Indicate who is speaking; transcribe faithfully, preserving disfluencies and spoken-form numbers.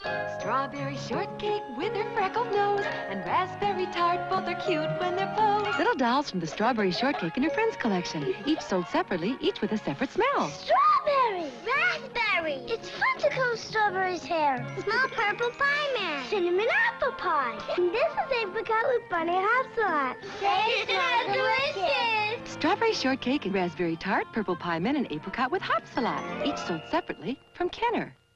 Speaker 1: Strawberry shortcake with her freckled nose and raspberry tart, both are cute when they're posed. Little dolls from the Strawberry Shortcake and Her Friends collection, each sold separately, each with a separate smell.
Speaker 2: Strawberry! Raspberry! It's fun to comb strawberry's hair. Small purple pie man. Cinnamon apple pie. And this is apricot with bunny hopsalot. They smell delicious!
Speaker 1: Strawberry shortcake and raspberry tart, purple pie man, and apricot with hopsalot, each sold separately from Kenner.